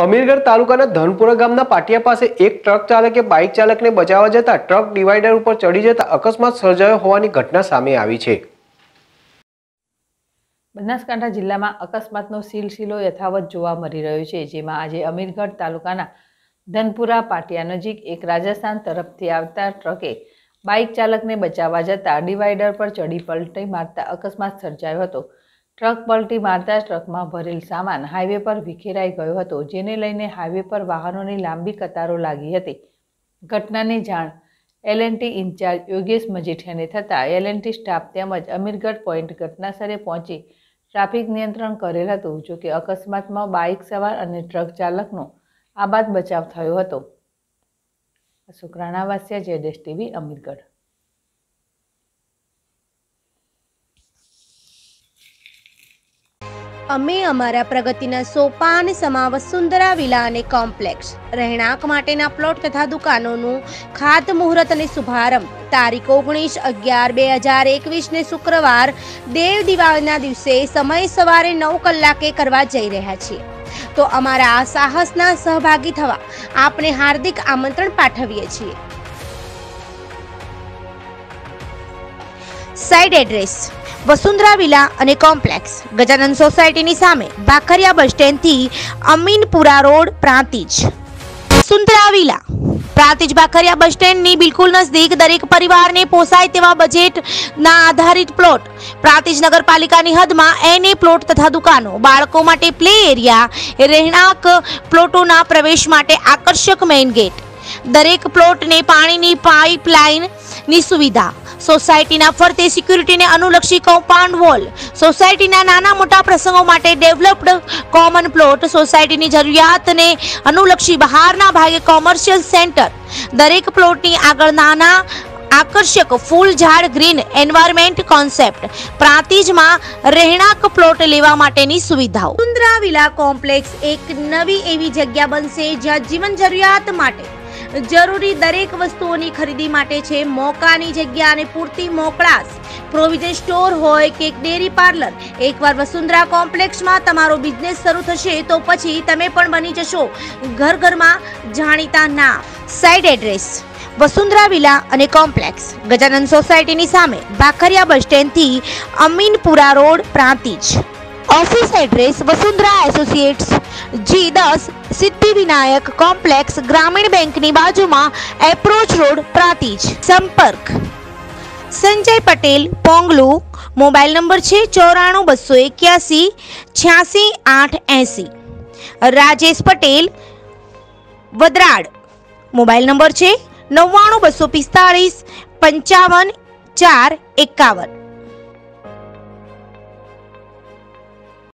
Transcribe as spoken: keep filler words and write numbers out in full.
અમીરગઢ તાલુકાના ધનપુરા ગામના પાટિયા પાસે એક ટ્રક ચાલકે બાઇક ચાલકને બચાવવા જતા ટ્રક ડિવાઈડર ઉપર ચડી જતા અકસ્માત સર્જાયો હોવાની ઘટના સામે આવી છે। બનાસકાંઠા જિલ્લામાં અકસ્માતનો સિલસિલો યથાવત જોવા મળી રહ્યો છે, જેમાં આજે અમીરગઢ તાલુકાના ધનપુરા પાટિયા નજીક એક રાજસ્થાન તરફથી આવતા ટ્રકે બાઇક ચાલકને બચાવવા જતા ડિવાઈડર પર ચડી પલટી મારતા અકસ્માત સર્જાયો હતો। ટ્રક પલટી મારતા ટ્રકમાં ભરેલ સામાન હાઈવે પર વિખેરાઈ ગયો હતો, જેને લઈને હાઈવે પર વાહનોની લાંબી કતારો લાગી હતી। ઘટનાની જાણ L and T in-charge Yogesh મજીઠિયાને થતાં એલ એન્ડ ટી સ્ટાફ તેમજ અમીરગઢ પોઈન્ટ ઘટનાસ્થળે પહોંચી ટ્રાફિક નિયંત્રણ કરેલ હતું। જોકે અકસ્માતમાં બાઇક સવાર અને ટ્રક ચાલકનો આબાદ બચાવ થયો હતો। અશોક રાણાવાસિયા, જેડેશ ટીવી, અમીરગઢ। અમે અમારા પ્રગતિના સોપાન સમા વસુંધરા વિલા અને કોમ્પ્લેક્સ રહેણાંક માટેના પ્લોટ તથા દુકાનોનું ખાતમુહૂર્ત અને શુભારંભ તારીખ ઓગણીસ અગિયાર બે હજાર એકવીસ ને શુક્રવાર દેવ દિવાળીના દિવસે સમય સવારે નવ કલાકે કરવા જઈ રહ્યા છીએ। તો અમારા આ સાહસના સહભાગી થવા આપને હાર્દિક આમંત્રણ પાઠવીએ છીએ। સાઇડ એડ્રેસ વસુંધરા વિલા અને કોમ્પ્લેક્સ, ગજાનંદ સોસાયટીની સામે, ભાખરિયા બસ સ્ટેન્ડથી Aminpura road, Prantij. Vasundhara villa Prantij Bhakhariya bus સ્ટેન્ડની બિલકુલ નજદીક દરેક પરિવારને પોસાય તેવા બજેટના આધારિત પ્લોટ, પ્રાંતિજ નગરપાલિકાની હદમાં એને પ્લોટ તથા દુકાનો, બાળકો માટે પ્લે એરિયા, રહેણાંક પ્લોટોના પ્રવેશ માટે આકર્ષક મેઇન ગેટ, દરેક પ્લોટને પાણીની પાઇપલાઇનની સુવિધા, સોસાયટીના ફરતે સિક્યુરિટીને અનુલક્ષી કમ્પાઉન્ડ વોલ, સોસાયટીના નાના મોટા પ્રસંગો માટે ડેવલપ્ડ કોમન પ્લોટ, સોસાયટીની જરૂરિયાતને અનુલક્ષી બહારના ભાગે કોમર્શિયલ સેન્ટર, દરેક પ્લોટની આગળ નાના આકર્ષક ફૂલ ઝાડ ગ્રીન એન્વાયરમેન્ટ કોન્સેપ્ટ, પ્રાંતિજમાં રહેણાંક પ્લોટ લેવા માટેની સુવિધાઓ। વસુંધરા વિલા કોમ્પ્લેક્સ એક નવી એવી જગ્યા બનશે જ્યાં જીવન જરૂરિયાત માટે જરૂરી દરેક વસ્તુઓની ખરીદી માટે છે મોકાની જગ્યા અને પૂરતી મોકળાશ। પ્રોવિઝન સ્ટોર હોય કે ડેરી પાર્લર, એકવાર વસુંધરા કોમ્પ્લેક્સમાં તમારો બિઝનેસ શરૂ થશે તો પછી તમે પણ બની જશો ઘર ઘરમાં જાણીતા નામ। સાઇડ એડ્રેસ વસુંધરા વિલા અને કોમ્પ્લેક્સ, ગજાનંદ સોસાયટીની સામે, ભાખરિયા બસ સ્ટેન્ડથી Aminpura road, Prantij. Office address Vasundhara associates, G દસ, સિદ્ધિવિનાયક કોમ્પ્લેક્સ, ગ્રામીણ બેંકની બાજુમાં, એપ્રોચ રોડ, પ્રાંતિજ। સંપર્ક સંજય પટેલ, પોંગલુ, મોબાઈલ નંબર છે ચોરાણું બસો એક્યાસી છ્યાસી આઠ એસી। રાજેશ પટેલ, વદરાડ, મોબાઈલ નંબર છે નવ્વાણું બસો પિસ્તાળીસ પંચાવન ચાર એકાવન।